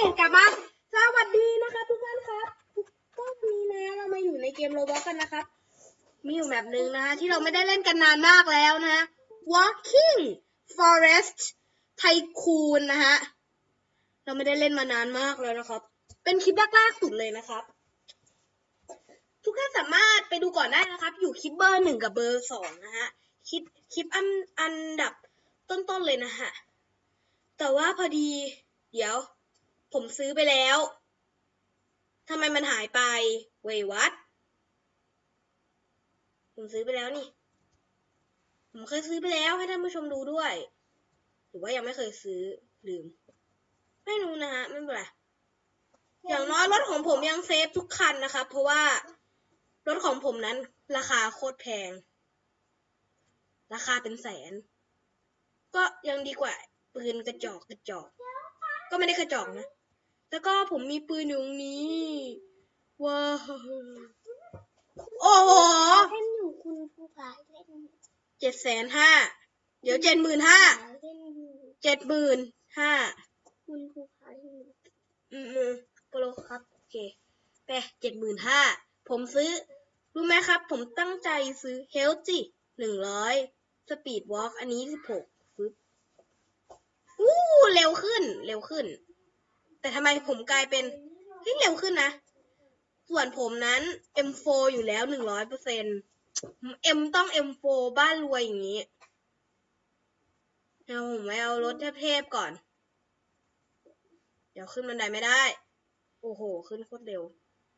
กลับมาสวัสดีนะคะทุกท่านครับก็วันนี้นะเรามาอยู่ในเกมโรบล็อกกันนะครับมีอยู่แบบนึงนะที่เราไม่ได้เล่นกันนานมากแล้วนะ Walking Forest Tycoon นะฮะเราไม่ได้เล่นมานานมากแล้วนะครับเป็นคลิปแรกๆสุดเลยนะครับทุกท่านสามารถไปดูก่อนได้นะครับอยู่คลิปเบอร์ 1กับเบอร์ 2นะฮะคลิปอันดับต้นๆเลยนะฮะแต่ว่าพอดีเดี๋ยวผมซื้อไปแล้วทำไมมันหายไปเว้ยวัดผมซื้อไปแล้วนี่ผมเคยซื้อไปแล้วให้ท่านผู้ชมดูด้วยหรือว่ายังไม่เคยซื้อลืมไม่รู้นะฮะไม่เป็นไรอย่างน้อยรถของผมยังเซฟทุกคันนะครับเพราะว่ารถของผมนั้นราคาโคตรแพงราคาเป็นแสนก็ยังดีกว่าปืนกระจอกก็ไม่ได้กระจอกนะแล้วก็ผมมีปืนอยู่ตรงนี้ว้าวโอ้โหเล่นอยู่คุณภูผาเล่น 750,000เดี๋ยว75,000 เล่นอยู่ 75,000 คุณภูผาเล่นอยู่โปรครับโอเคไป75,000ผมซื้อรู้ไหมครับผมตั้งใจซื้อ Healthy 100 Speed Walk อันนี้16ฟึบเร็วขึ้นแต่ทำไมผมกลายเป็นเร็วขึ้นนะส่วนผมนั้น M4 อยู่แล้ว 100% M ต้อง M4 บ้านรวยอย่างนี้ผมไม่เอารถเทพๆก่อนเดี๋ยวขึ้นบันไดไม่ได้โอ้โหขึ้นโคตรเร็ว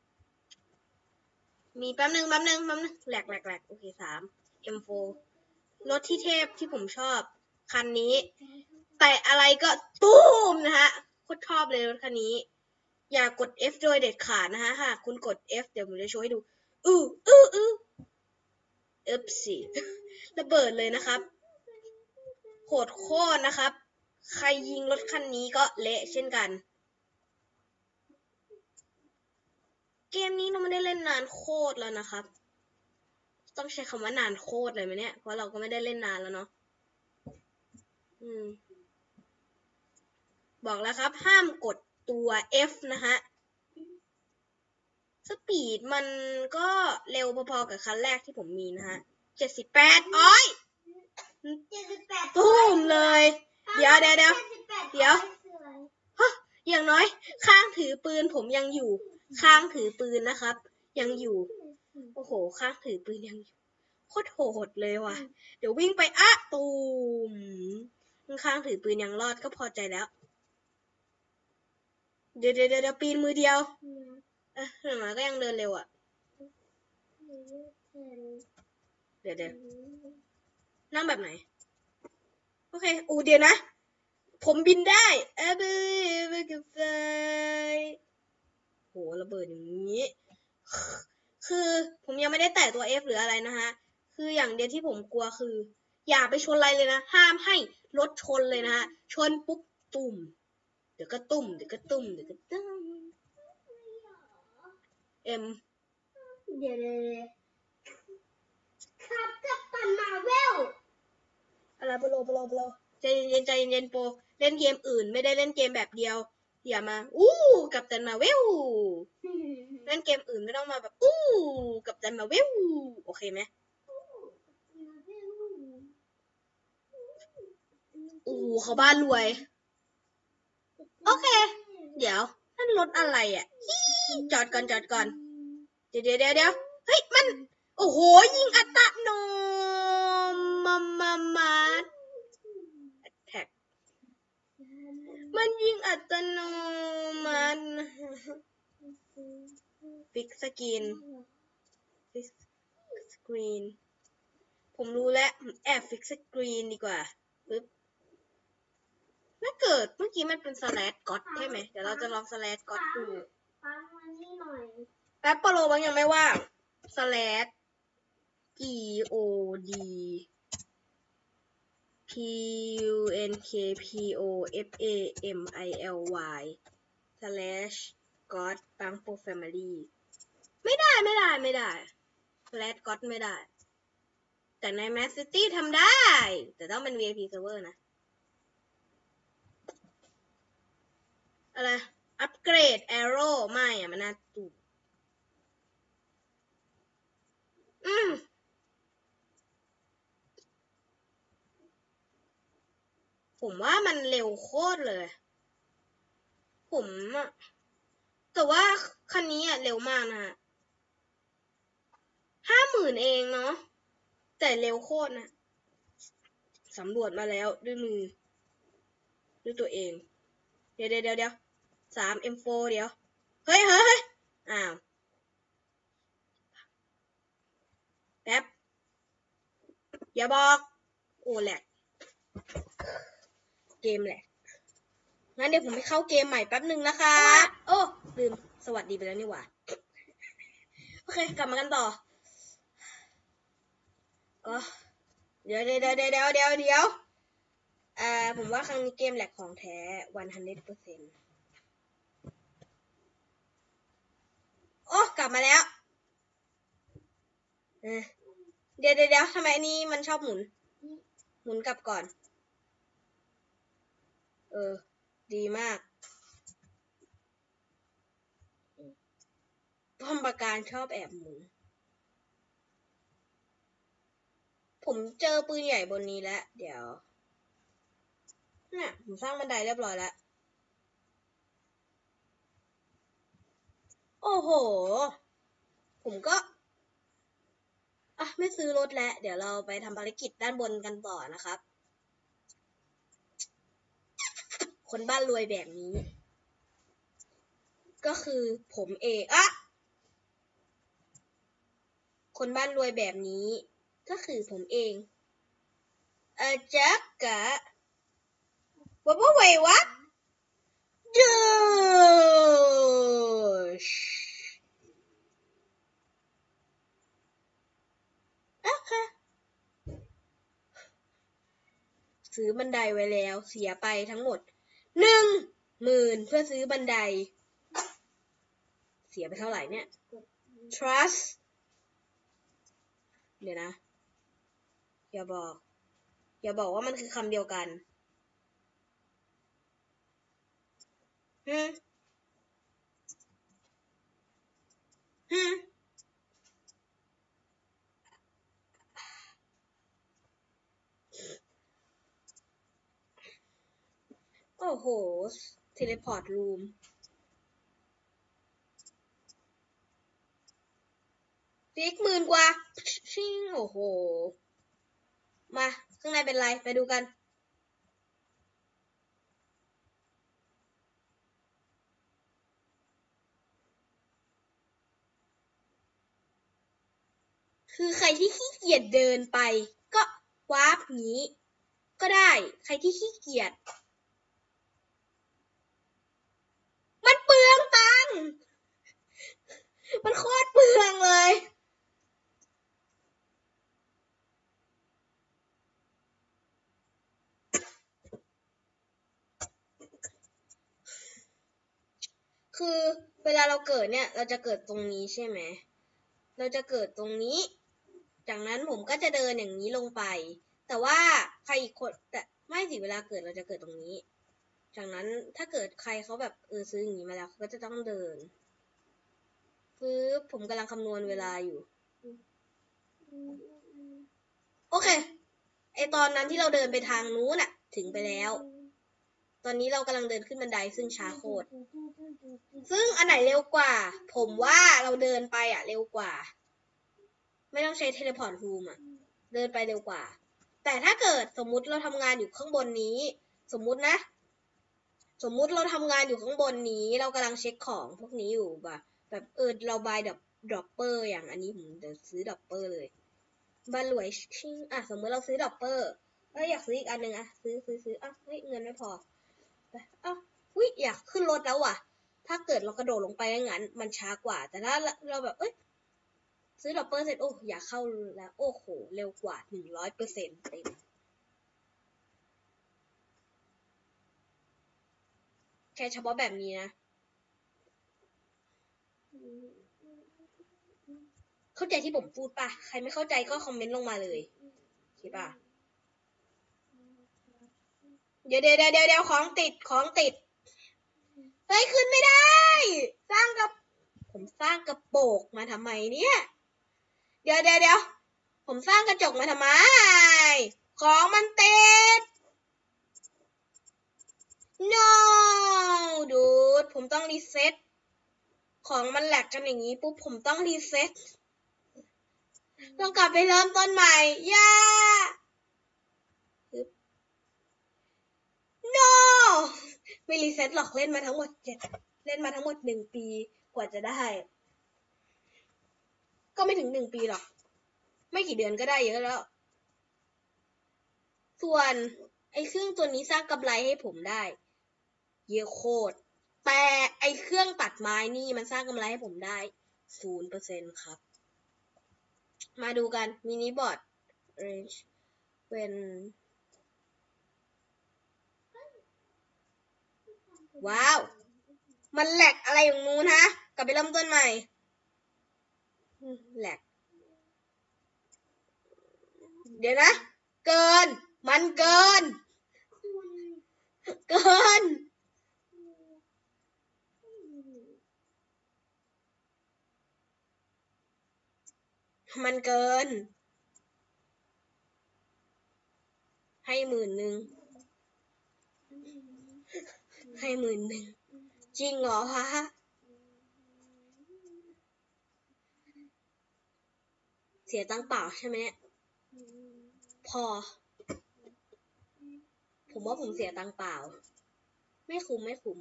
มีแป๊บนึงแหลกโอเค3 M4 รถที่เทพที่ผมชอบคันนี้แต่อะไรก็ตูมนะฮะโคตรชอบเลยรถคันนี้อย่ากด F โดยเด็ดขาดนะฮะหากคุณกด F เดี๋ยวผมจะโชว์ให้ดูสิระเบิดเลยนะครับโหดโคตรนะครับใครยิงรถคันนี้ก็เละเช่นกันเกมนี้เราไม่ได้เล่นนานโคตรแล้วนะครับต้องใช้คำว่านานโคตรเลยไหมเนี่ยเพราะเราก็ไม่ได้เล่นนานแล้วเนาะบอกแล้วครับห้ามกดตัว F นะฮะสปีดมันก็เร็วพอๆกับคันแรกที่ผมมีนะฮะ78อ้อยตุ้มเลยเดี๋ยวอย่างน้อยข้างถือปืนผมยังอยู่ข้างถือปืนนะครับยังอยู่โอ้โหข้างถือปืนยังอยู่โคตรโหดเลยว่ะเดี๋ยววิ่งไปตูมข้างถือปืนยังรอดก็พอใจแล้วเดี๋ยวปีนมือเดียวหน่อยก็ยังเดินเร็วอ่ะเดี๋ยวนั่งแบบไหนโอเคเดี๋ยวนะผมบินได้โหระเบิดอย่างนี้คือผมยังไม่ได้แตะตัว F หรืออะไรนะฮะคืออย่างเดียวที่ผมกลัวคืออย่าไปชนอะไรเลยนะห้ามให้รถชนเลยนะฮะชนปุ๊บตุ่มเดี๋ยวก็ตุ่มM เดี๋ยวครับกับตันมาเวลอะไรโปรใจเย็นโปรเล่นเกมอื่นไม่ได้เล่นเกมแบบเดียวอย่ามากับตันมาเวลเล่นเกมอื่นไม่ต้องมาแบบกับตันมาเวลโอเคไหมเขาบ้านรวยโอเคเดี๋ยวนั่นรถอะไรอ่ะจอดก่อนเดี๋ยวเฮ้ยมันโอ้โหยิงอัตโนมัติแท็กมันยิงอัตโนมัติฟิกสกรีนผมรู้แล้วแอบฟิกสกรีนดีกว่าปึ๊บถ้าเกิดเมื่อกี้มันเป็นสแลชก็อตใช่ไหมเดี๋ยวเราจะลองสแลชก็อตดูแป๊บโปรบางยังไม่ว่างสแลชGOD PUNKPOFAMILY /God ปังโปรแฟมิลี่ไม่ได้slat God ไม่ได้แต่ใน Mac City ทำได้แต่ต้องเป็น VIP server นะอะไรอัปเกรดแอโร่ไม่อะมันน่าตูดผมว่ามันเร็วโคตรเลย ผมอะแต่ว่าคันนี้อะเร็วมากนะฮะ50,000เองเนาะแต่เร็วโคตรนะสำรวจมาแล้วด้วยมือด้วยตัวเอง เดี๋ยว3M4 เดี๋ยวเฮ้ยอ้าวแป๊บอย่าบอกโอ้แหลกเกมแหลกงั้นเดี๋ยวผมไปเข้าเกมใหม่แป๊บหนึ่งนะคะโอ้ลืมสวัสดีไปแล้วนี่หว่าโอเคกลับมากันต่อก็เดี๋ยวผมว่าครั้งนี้เกมแหลกของแท้ 100%โอ้กลับมาแล้วเดี๋ยวทำไมอันนี้มันชอบหมุนกลับก่อนดีมากป้อมปราการชอบแอบหมุนผมเจอปืนใหญ่บนนี้แล้วเดี๋ยวเนี่ยผมสร้างบันไดเรียบร้อยแล้วโอ้โหผมก็ไม่ซื้อรถแล้วเดี๋ยวเราไปทำภารกิจด้านบนกันต่อนะครับคนบ้านรวยแบบนี้ก็คือผมเองคนบ้านรวยแบบนี้ก็คือผมเองจักกะว่าไววะเดชโอเคซื้อบันไดไว้แล้วเสียไปทั้งหมด10,000เพื่อซื้อบันไดเสียไปเท่าไหร่เนี่ย trust เดี๋ยวนะอย่าบอกว่ามันคือคำเดียวกันโอ้โหเทเลพอร์ตรูมฟิก10,000 กว่าชิงโอ้โหมาข้างในเป็นไรไปดูกันคือใครที่ขี้เกียจเดินไปก็วาร์ปนี้ก็ได้ใครที่ขี้เกียจมันเปลืองตังค์มันโคตรเปลืองเลยคือเวลาเราเกิดเนี่ยเราจะเกิดตรงนี้ใช่ไหมเราจะเกิดตรงนี้จากนั้นผมก็จะเดินอย่างนี้ลงไปแต่ว่าใครอีกคนแต่ไม่สิเวลาเกิดเราจะเกิดตรงนี้จากนั้นถ้าเกิดใครเขาแบบซื้ออย่างนี้มาแล้วเขาก็จะต้องเดินผมกำลังคำนวณเวลาอยู่โอเคไอตอนนั้นที่เราเดินไปทางนู้นน่ะถึงไปแล้วตอนนี้เรากำลังเดินขึ้นบันไดซึ่งช้าโคตรซึ่งอันไหนเร็วกว่าผมว่าเราเดินไปเร็วกว่าไม่ต้องใช้เทเลพอร์ตรูมเดินไปเร็วกว่าแต่ถ้าเกิดสมมุติเราทำงานอยู่ข้างบนนี้สมมุติเราทำงานอยู่ข้างบนนี้เรากำลังเช็คของพวกนี้อยู่แบบเราบายดรอปเปอร์อย่างอันนี้ผมจะซื้อดรอปเปอร์เลยบ้านรวยชิงสมมติเราซื้อดรอปเปอร์อยากซื้ออีกอันนึงซื้อเฮ้ยเงินไม่พออุ้ยอยากขึ้นรถแล้วว่ะถ้าเกิดเรากระโดดลงไปงั้นมันช้ากว่าแต่ถ้าเราแบบซื้อดรอปเปอร์เสร็จอยากเข้าแล้วโอ้โหเร็วกว่า100%เต็มแค่เฉพาะแบบนี้นะเข้าใจที่ผมพูดป่ะใครไม่เข้าใจก็คอมเมนต์ลงมาเลยใช่ป่ะเดี๋ยวของติดเฮ้ยขึ้นไม่ได้ ผมสร้างกระโปกมาทำไมเนี่ย เดี๋ยว ผมสร้างกระจกมาทำไม ของมันติด no ดูดผมต้องรีเซ็ต ของมันแหลกกันอย่างนี้ปุ๊บผมต้องรีเซ็ต ต้องกลับไปเริ่มต้นใหม่ ย่า no ไม่รีเซ็ตหรอกเล่นมาทั้งหมด1 ปีกว่าจะได้ ก็ไม่ถึง1 ปีหรอก ไม่กี่เดือนก็ได้เยอะแล้ว ส่วนไอ้เครื่องตัวนี้สร้างกำไรให้ผมได้ เยอะโคตร แต่ไอ้เครื่องตัดไม้นี่มันสร้างกำไรให้ผมได้ 0% ครับ มาดูกันมินิบอร์ด range เป็น ว้าว มันแหลกอะไรอย่างนู้นฮะ กลับไปเริ่มต้นใหม่แหลก เดี๋ยวนะ มันเกิน มันเกิน ให้10,000 ให้10,000 จริงเหรอฮะ เสียตังค์เปล่าใช่ไหมเนี่ย พอ ผมว่าผมเสียตังค์เปล่า ไม่คุ้ม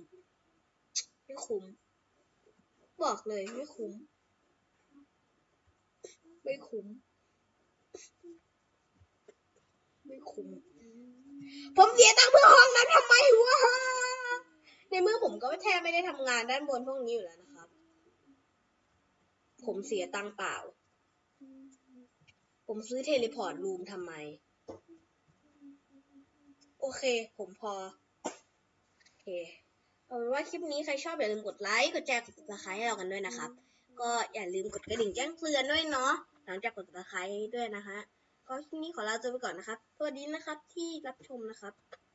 บอกเลยไม่คุ้ม ผมเสียตังค์เพื่อห้องนั้นทำไมวะ ในเมื่อผมก็แทบไม่ได้ทำงานด้านบนพวกนี้อยู่แล้วนะครับ ผมเสียตังค์เปล่า ผมซื้อเทเลพอร์ตรูมทำไม โอเค ผมพอ โอเค เอาเป็นว่าคลิปนี้ใครชอบอย่าลืมกดไลค์ กดแชร์ กด subscribe ให้เรากันด้วยนะครับ ก็อย่าลืมกดกระดิ่งแจ้งเตือนด้วยเนาะ หลังจากกด subscribe ด้วยนะคะ ก็คลิปนี้ขอลาตัวไปก่อนนะครับ สวัสดีนะครับที่รับชมนะครับ